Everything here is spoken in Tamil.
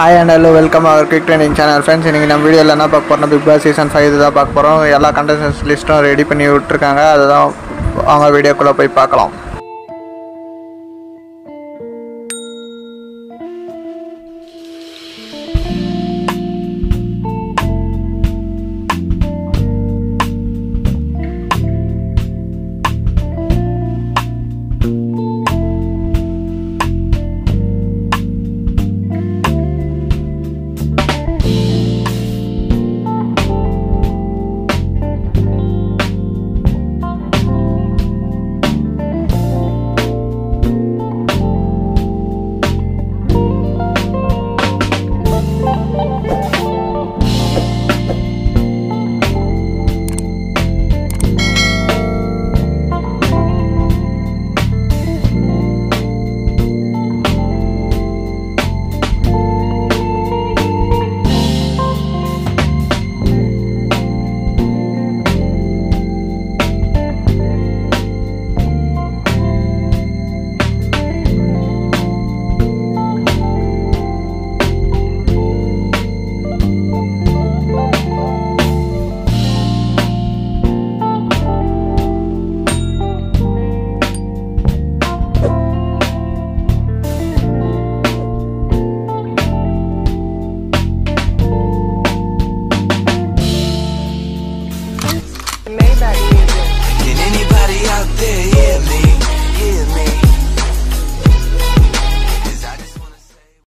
Hi and hello, welcome our quick trending channel friends. இன்னைக்கு நம்ம வீடியோல என்ன பார்க்க போறோம்னா Bigg Boss season 5 தான் பார்க்க போறோம். எல்லா contestants லிஸ்டும் ரெடி பண்ணி விட்டுருக்காங்க. அதான் வாங்க வீடியோக்குள்ள போய் பார்க்கலாம்.